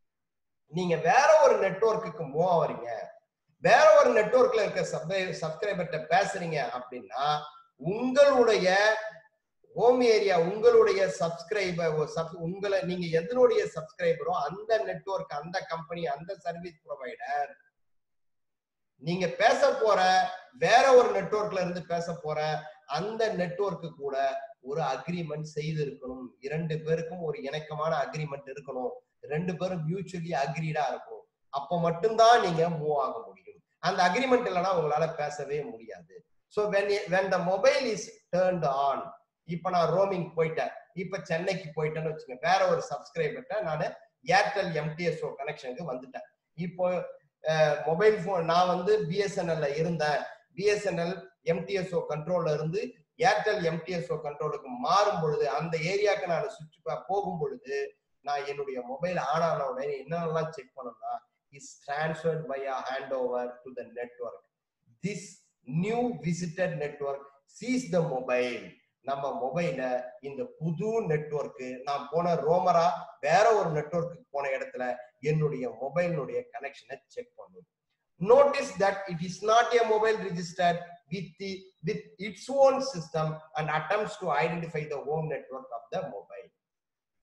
நீங்க வேற ஒரு நெட்வொர்க்குக்கு move ஆவறீங்க, வேற ஒரு நெட்வொர்க்ல இருக்க சப்ஸ்கிரைபர்ட்ட பேசுறீங்க அப்படின்னா உங்களுடைய ஹோம் ஏரியா, உங்களுடைய சப்ஸ்கிரைபர், உங்களை நீங்க எதனுடைய சப்ஸ்கிரைபரோ அந்த நெட்வொர்க், அந்த கம்பெனி, அந்த சர்வீஸ் ப்ரொவைடர் நீங்க பேச போற வேற ஒரு நெட்வொர்க்ல இருந்து பேச போற அந்த நெட்வொர்க்கு கூட ஒரு அக்ரிமெண்ட் செய்து இருக்கணும். இரண்டு பேருக்கும் ஒரு இணக்கமான அக்ரிமெண்ட் இருக்கணும், ரெண்டு பேரும் மியூச்சுவலி அக்ரீடா இருக்கும். அப்ப மட்டும்தான் நீங்க மூவ் ஆக முடியும். அந்த அக்ரிமெண்ட் இல்லைன்னா உங்களால பேசவே முடியாது. So when when the mobile is turned on, இப்ப நான் ரோமிங் போயிட்டேன், இப்ப சென்னைக்கு போயிட்டேன்னு வச்சுக்கோங்க, வேற ஒரு சப்ஸ்கிரைபர்ட்ட நான் ஏர்டெல் எம்டிஎஸ்ஓ கனெக்ஷனுக்கு வந்துட்டேன். இப்போ மொபைல் போன் நான் வந்து பிஎஸ்என்எல்ல இருந்தேன், பிஎஸ்என்எல் எம்டிஎஸ்ஓ கண்ட்ரோல்ல இருந்து ஏர்டெல் எம்டிஎஸ்ஓ கண்ட்ரோலுக்கு மாறும் பொழுது, அந்த ஏரியாவுக்கு நான் சுவிட்ச் போகும் பொழுது நான் என்னுடைய மொபைல் ஆன் ஆன உடனே என்னென்னலாம் செக் பண்ணணும்னா, is transferred via handover to the network. This new visited network sees the mobile. நம்ம மொபைல இந்த புது நெட்வொர்க், நான் போன ரோமரா வேற ஒரு நெட்வொர்க்கு போன இடத்துல என்னுடைய மொபைலுடைய கனெக்ஷனை செக் பண்ணும். Notice that it is not a mobile registered with the with its own system and attempts to identify the home network of the mobile.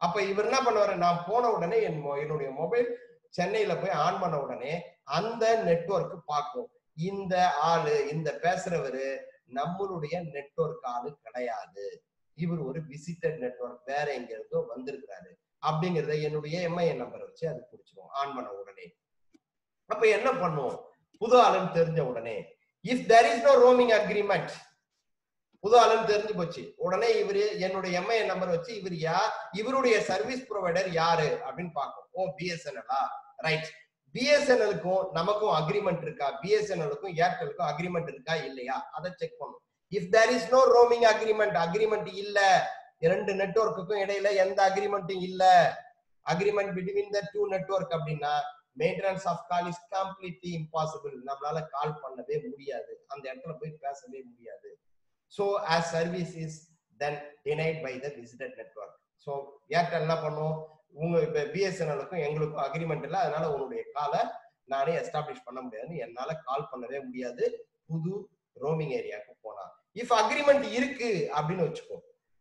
அப்ப இவர் என்ன பண்ணுவாரு, நான் போன உடனே என் என்னுடைய மொபைல் சென்னையில போய் ஆன் பண்ண உடனே அந்த நெட்வொர்க் பார்க்கும், இந்த ஆளு இந்த பேசுறவரு நம்மளுடைய நெட்வொர்க் ஆளு கிடையாது, இவர் ஒரு விசிட்டட் நெட்வொர்க் வேற எங்க இருந்தோ வந்திருக்கிறாரு அப்படிங்கறத என்னுடைய எம்ஐஎன் நம்பரை வச்சு அது பிடிச்சிடும் ஆன் பண்ண உடனே. அப்ப என்ன பண்ணுவோம், புது ஆளுன்னு தெரிஞ்ச உடனே if there is no roaming agreement, புது ஆளுன்னு தெரிஞ்சு போச்சு உடனே இவரு என்னுடைய எம்ஐஎன் நம்பர் வச்சு இவர் யா இவருடைய சர்வீஸ் ப்ரொவைடர் யாரு அப்படின்னு பார்க்கும். ஓ பிஎஸ்என்எல்லா, ரைட். பிஎஸ்என்எலுக்கும் நமக்கும் அக்ரிமெண்ட் இருக்கா, பிஎஸ்என்எலுக்கும் ஏர்டெலுக்கும் அக்ரிமெண்ட் இருக்கா இல்லையா அதை செக் பண்ணும். If there is no roaming agreement, agreement இல்ல, இரண்டு நெட்வொர்க்குக்கும் இடையில எந்த அக்ரிமெண்ட்டும் இல்ல, agreement between the two network அப்படின்னா maintenance of call is completely impossible. நம்மளால கால் பண்ணவே முடியாது, அந்த இடத்துல போய் பேசவே முடியாது. So as service is then denied by the visited network. So Airtel என்ன பண்ணும், உங்க இப்ப பிஎஸ்என்எலுக்கும் எங்களுக்கும் அக்ரிமெண்ட் இல்ல, அதனால உங்களுடைய காலை நானே எஸ்டாப்ளிஷ் பண்ண முடியாது, என்னால கால் பண்ணவே முடியாது புது ரோமிங் ஏரியாவுக்கு போனா. இஃப் அக்ரிமெண்ட் இருக்கு அப்படின்னு வச்சுக்கோ,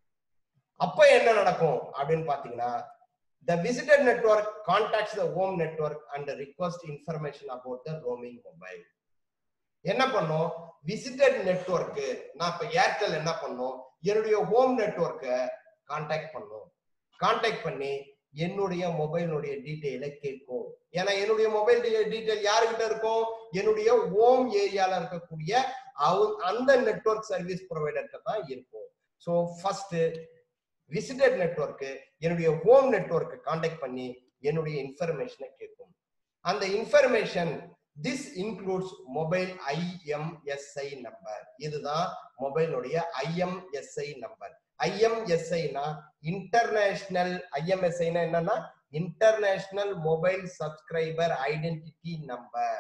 அப்ப என்ன நடக்கும் அப்படின்னு பாத்தீங்கன்னா, the visited network contacts the home network and request information about the roaming mobile. என்ன பண்ணும், விசிட்டட் நெட்வொர்க் நான் இப்ப ஏர்டெல் என்ன பண்ணும், என்னுடைய ஹோம் நெட்வொர்க்கை கான்டாக்ட் பண்ணும், கான்டாக்ட் பண்ணி என்னுடைய மொபைலுடைய டீட்டெயிலை கேட்கும். ஏன்னா என்னுடைய மொபைல் டீட்டெயில் யாருக்கிட்ட இருக்கும், என்னுடைய ஹோம் ஏரியால இருக்கக்கூடிய அந்த நெட்வொர்க் சர்வீஸ் ப்ரொவைடர்கிட்ட தான் இருக்கும். ஸோ ஃபர்ஸ்ட் விசிட்டட் நெட்வொர்க் என்னுடைய ஹோம் நெட்வொர்க்கை கான்டாக்ட் பண்ணி என்னுடைய இன்ஃபர்மேஷனை கேட்கும். அந்த information this includes mobile I M S I number. இதுதான் மொபைலுடைய I M S I number. I M S I னா international, I M S I னா என்னன்னா international mobile subscriber identity number.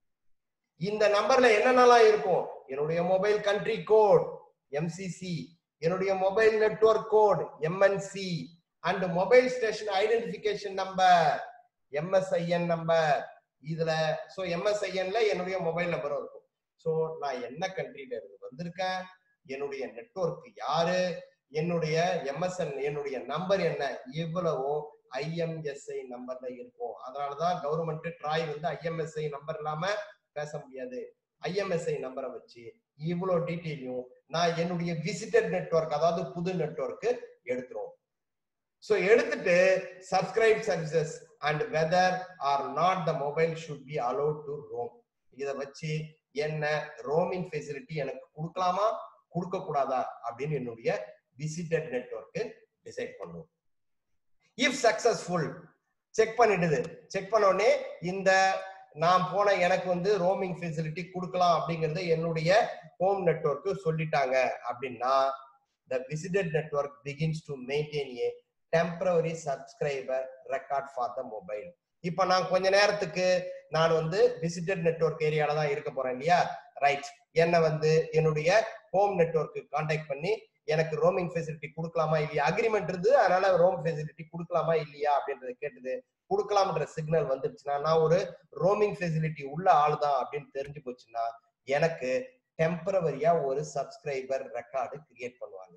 இந்த நம்பர்ல என்னென்னலாம் இருக்கும், என்னுடைய mobile country code M C C, என்னுடைய mobile network code M N C and mobile station identification number M S I N number. இதுல so எம்எஸ்ஐஎன்ல என்னுடைய மொபைல் நம்பரும் இருக்கும். சோ நான் என்ன கண்ட்ரில இருந்து வந்திருக்கேன், என்னுடைய நெட்வொர்க் யாரு, என்னுடைய எம்எஸ்என் என்னுடைய நம்பர் என்ன, இவ்வளவோ ஐஎம்எஸ்ஐ நம்பர்ல இருக்கும். அதனாலதான் கவர்மெண்ட் ட்ராய் வந்து ஐஎம்எஸ்ஐ நம்பர் இல்லாம பேச முடியாது. ஐஎம்எஸ்ஐ நம்பரை வச்சு இவ்வளவு டீட்டெயிலையும் நான் என்னுடைய விசிட்டட் நெட்வொர்க் அதாவது புது நெட்வொர்க் எடுத்துரும். So எடுத்துட்டு subscribe services and whether or not the mobile should be allowed to roam. இத வச்சு என்ன ரோமிங் ஃபெசிலிட்டி எனக்கு கொடுக்கலாமா கொடுக்க கூடாதா அப்படின்னு என்னுடைய விசிட்டட் நெட்வொர்க் டிசைட் பண்ணும். இஃப் சக்சஸ்ஃபுல் செக் பண்ணிடுது, செக் பண்ண உடனே இந்த நான் போன எனக்கு வந்து ரோமிங் ஃபெசிலிட்டி கொடுக்கலாம் அப்படிங்கறத என்னுடைய ஹோம் நெட்வொர்க் சொல்லிட்டாங்க அப்படின்னா the visited network begins to maintain a temporary subscriber record for the mobile. இப்ப நான் கொஞ்ச நேரத்துக்கு நான் வந்து விசிட்டட் நெட்வொர்க் ஏரியால தான் இருக்க போறேன் இல்லையா, ரைட். என்ன வந்து என்னுடைய ஹோம் நெட்வொர்க் கான்டாக்ட் பண்ணி எனக்கு ரோமிங் ஃபெசிலிட்டி கொடுக்கலாமா இல்லையா, அக்ரிமெண்ட் இருந்து அதனால ரோம் ஃபெசிலிட்டி கொடுக்கலாமா இல்லையா அப்படின்றத கேட்டது, கொடுக்கலாம்ன்ற சிக்னல் வந்துருச்சுன்னா நான் ஒரு ரோமிங் ஃபெசிலிட்டி உள்ள ஆள் தான் அப்படின்னு தெரிஞ்சு போச்சுன்னா எனக்கு டெம்பரவரியா ஒரு சப்ஸ்கிரைபர் ரெக்கார்டு கிரியேட் பண்ணுவாங்க.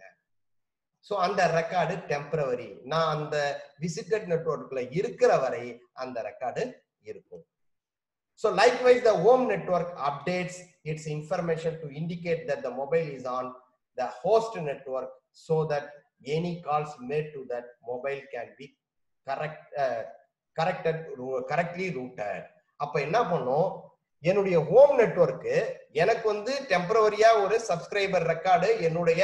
சோ அந்த ரெக்கார்டு டெம்பரவரி, நான் அந்த விசிட்டட் நெட்வொர்க்ல இருக்கிற வரை அந்த ரெக்கார்டு இருக்கும். So likewise the home network updates its information to indicate that the mobile is on the host network so that any calls made to that mobile can be correct uh, corrected correctly routed. அப்ப என்ன பண்ணும், என்னுடைய home network எனக்கு வந்து டெம்பரவரியா ஒரு subscriber record என்னுடைய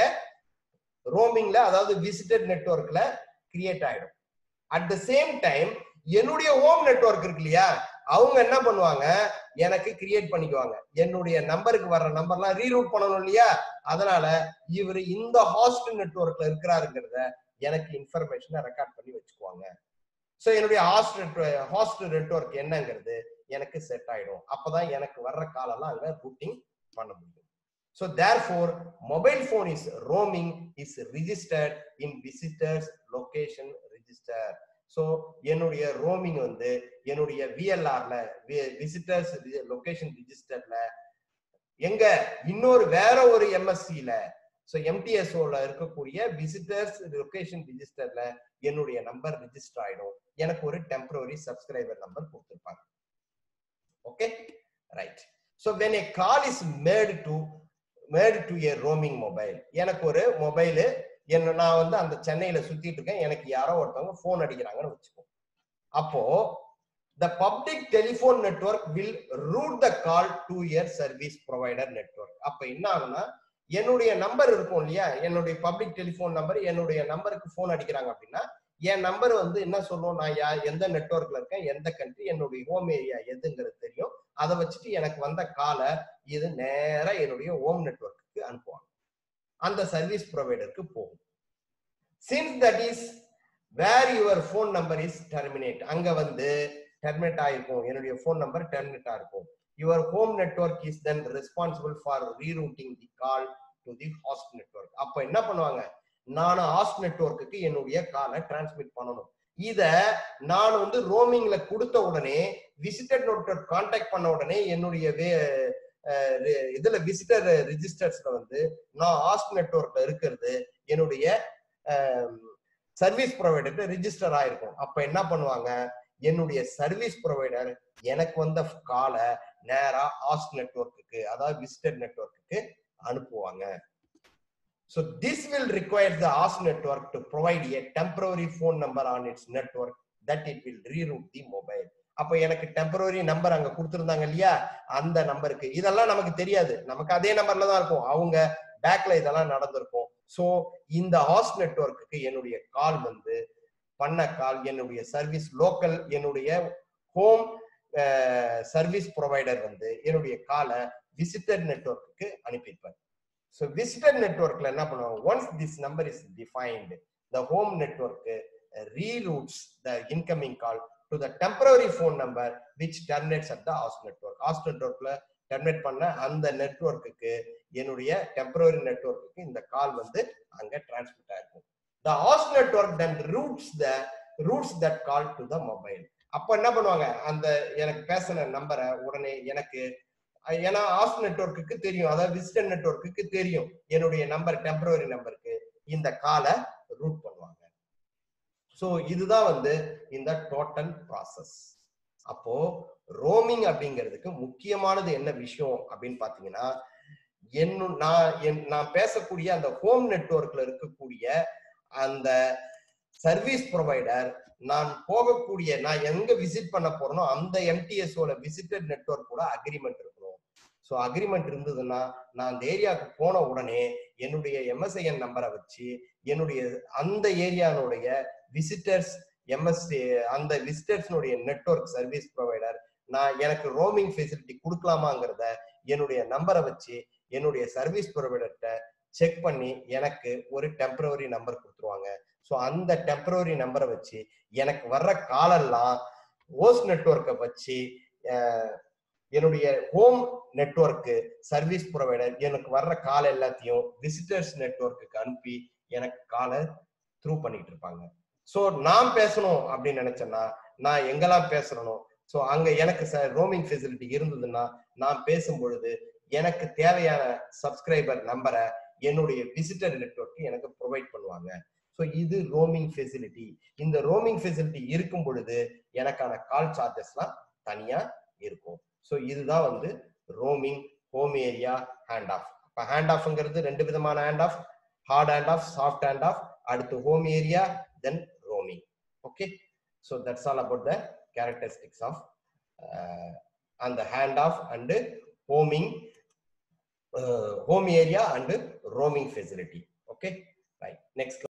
ரோமிங்ல அதாவது விசிட்டட் நெட்வொர்க்ல கிரியேட் ஆயிடும். அட் த சேம் டைம் என்னுடைய ஹோம் நெட்வொர்க் இருக்கு இல்லையா, அவங்க என்ன பண்ணுவாங்க, எனக்கு கிரியேட் பண்ணிக்குவாங்க. என்னுடைய நம்பருக்கு வர்ற நம்பர்லாம் ரீரூட் பண்ணணும் இல்லையா, அதனால இவர் இந்த ஹாஸ்ட் நெட்வொர்க்ல இருக்கிறாருங்கிறத எனக்கு இன்ஃபர்மேஷனை ரெக்கார்ட் பண்ணி வச்சுக்குவாங்க. சோ என்னுடைய ஹாஸ்ட் ஹாஸ்ட் நெட்வொர்க் என்னங்கிறது எனக்கு செட் ஆயிடும். அப்பதான் எனக்கு வர்ற காலெல்லாம் அங்க ரூட்டிங் பண்ண முடியும். So therefore mobile phone is roaming is registered in visitors location register. So என்னுடைய roaming வந்து என்னுடைய V L R-ல visitors location registerல எங்க இன்னொரு வேற ஒரு M S C-ல ஸோ எம்டிஎஸ்ஓல இருக்கக்கூடிய விசிட்டர்ஸ் லொகேஷன் ரிஜிஸ்டர்ல என்னுடைய நம்பர் ரிஜிஸ்டர் ஆயிடும். எனக்கு ஒரு டெம்பரரி சப்ஸ்கிரைபர் நம்பர் கொடுத்துருப்பாங்க. Okay, right. So when a call is made to made to a roaming mobile, எனக்கு ஒரு மொபைலு என்ன நான் வந்து அந்த சென்னையில சுத்திட்டு இருக்கேன், எனக்கு யாரோ ஒருத்தவங்க போன் அடிக்கிறாங்கன்னு வச்சுக்கோ. அப்போ the public telephone network will route the call to your service provider network. அப்ப என்ன ஆகும்னா என்னுடைய நம்பர் இருக்கும் இல்லையா, என்னுடைய பப்ளிக் டெலிபோன் நம்பர், என்னுடைய நம்பருக்கு போன் அடிக்கிறாங்க அப்படின்னா என் நம்பர் வந்து என்ன சொல்லும், நான் யா எந்த நெட்வொர்க்ல இருக்கேன், எந்த கண்ட்ரி, என்னுடைய ஹோம் ஏரியா எதுங்கிறது தெரியும். அதை வச்சுட்டு எனக்கு வந்த காலை இது நேரா என்னுடைய ஹோம் நெட்வொர்க்கு அனுப்புவாங்க, அந்த சர்வீஸ் ப்ரொவைடருக்கு போகும். Since that is where your phone number is terminate, அங்க வந்து டெர்மினேட் ஆயிருக்கும், என்னுடைய போன் நம்பர் டெர்மினேட் ஆயிருக்கும். Your home network is then responsible for rerouting the call to the host network. அப்ப என்ன பண்ணுவாங்க, நான் ஹாஸ்ட் நெட்வொர்க்குக்கு என்னுடைய காலை டிரான்ஸ்மிட் பண்ணணும். இத நான் வந்து ரோமிங்ல கொடுத்த உடனே விசிட்டர் நெட்வொர்க் கான்டாக்ட் பண்ண உடனே என்னுடைய இதுல விசிட்டர் ரிஜிஸ்டர்ஸ்ல வந்து நான் ஹாஸ்ட் நெட்வொர்க்ல இருக்கிறது என்னுடைய சர்வீஸ் ப்ரொவைடர் ரிஜிஸ்டர் ஆயிருக்கும். அப்ப என்ன பண்ணுவாங்க, என்னுடைய சர்வீஸ் ப்ரொவைடர் எனக்கு வந்த காலை நேரா ஹாஸ்ட் நெட்வொர்க்குக்கு, அதாவது விசிட்டர் நெட்வொர்க்குக்கு அனுப்புவாங்க. So this will require the host network to provide a temporary phone number on its network that it will reroute the mobile. அப்ப எனக்கு டெம்பரரி நம்பர் அங்க கொடுத்திருந்தாங்க இல்லையா, அந்த நம்பருக்கு இதெல்லாம் நமக்கு தெரியாது, நமக்கு அதே நம்பர்ல தான் இருக்கும், அவங்க பேக்ல இதெல்லாம் நடந்திருக்கும். சோ இந்த ஹாஸ்ட் நெட்வொர்க்குக்கு என்னுடைய கால் வந்து பண்ண கால் என்னுடைய சர்வீஸ் லோக்கல் என்னுடைய ஹோம் சர்வீஸ் ப்ரொவைடர் வந்து என்னுடைய காலை விசிட்டர் நெட்வொர்க்குக்கு அனுப்பியிருப்பார். So visitor networkல என்ன பண்ணுவாங்க, once this number is defined, the home network uh, reroutes the incoming call to the temporary phone number which terminates at the host network. Host networkல terminate பண்ண அந்த நெட்வொர்க்குக்கு என்னுடைய temporary நெட்வொர்க்குக்கு இந்த கால் வந்து அங்க டிரான்ஸ்மிட் ஆகும். The host network then routes the routes that call to the mobile. அப்ப என்ன பண்ணுவாங்க, அந்த எனக்கு பேசின நம்பரை உடனே எனக்கு, ஏன்னா ஹாஸ்ட் நெட்வொர்க்குக்கு தெரியும், அதாவது விசிட்டர் நெட்வொர்க்குக்கு தெரியும் என்னுடைய நம்பர் டெம்பரரி நம்பருக்கு இந்த காலை ரூட் பண்ணுவாங்க. சோ இதுதான் வந்து இந்த டோட்டல் ப்ராசஸ். அப்போ ரோமிங் அப்படிங்கிறதுக்கு முக்கியமானது என்ன விஷயம் அப்படின்னு பாத்தீங்கன்னா, என்ன நான் நான் பேசக்கூடிய அந்த ஹோம் நெட்வொர்க்ல இருக்கக்கூடிய அந்த சர்வீஸ் ப்ரொவைடர் நான் போகக்கூடிய நான் எங்க விசிட் பண்ண போறேனோ அந்த எம்டிஎஸ்ஓல விசிட்டர் நெட்வொர்க் கூட அக்ரிமெண்ட் இருக்கணும். ஸோ அக்ரிமெண்ட் இருந்ததுன்னா நான் அந்த ஏரியாவுக்கு போன உடனே என்னுடைய எம்எஸ்ஐஎன் நம்பரை வச்சு என்னுடைய அந்த ஏரியானுடைய விசிட்டர்ஸ் எம்எஸ்சி அந்த விசிட்டர்ஸ்னுடைய நெட்வொர்க் சர்வீஸ் ப்ரொவைடர் நான் எனக்கு ரோமிங் ஃபெசிலிட்டி கொடுக்கலாமாங்கிறத என்னுடைய நம்பரை வச்சு என்னுடைய சர்வீஸ் ப்ரொவைடர்கிட்ட செக் பண்ணி எனக்கு ஒரு டெம்பரரி நம்பர் கொடுத்துருவாங்க. ஸோ அந்த டெம்பரரி நம்பரை வச்சு எனக்கு வர்ற காலெல்லாம் ஹோஸ்ட் நெட்வொர்க்கை வச்சு என்னுடைய ஹோம் நெட்வொர்க்கு சர்வீஸ் ப்ரொவைடர் எனக்கு வர்ற கால் எல்லாத்தையும் விசிட்டர்ஸ் நெட்வொர்க்குக்கு அனுப்பி எனக்கு காலை த்ரூ பண்ணிட்டு இருப்பாங்க. ஸோ நான் பேசணும் அப்படின்னு நினைச்சேன்னா நான் எங்கெல்லாம் பேசணும், ஸோ அங்க எனக்கு ரோமிங் ஃபெசிலிட்டி இருந்ததுன்னா நான் பேசும் பொழுது எனக்கு தேவையான சப்ஸ்கிரைபர் நம்பரை என்னுடைய விசிட்டர் நெட்வொர்க்கு எனக்கு ப்ரொவைட் பண்ணுவாங்க. ஸோ இது ரோமிங் ஃபெசிலிட்டி. இந்த ரோமிங் ஃபெசிலிட்டி இருக்கும் பொழுது எனக்கான கால் சார்ஜஸ்லாம் தனியா இருக்கும். ஸோ இதுதான் வந்து roaming home area hand off. இப்போ ஹேண்ட் ஆஃப்ங்கிறது ரெண்டு விதமான hand off, hard hand off, soft hand off, அடுத்து home area, then roaming. Okay, so that's all about the characteristics of அந்த hand off and homing home area and roaming facility. Okay, right. Next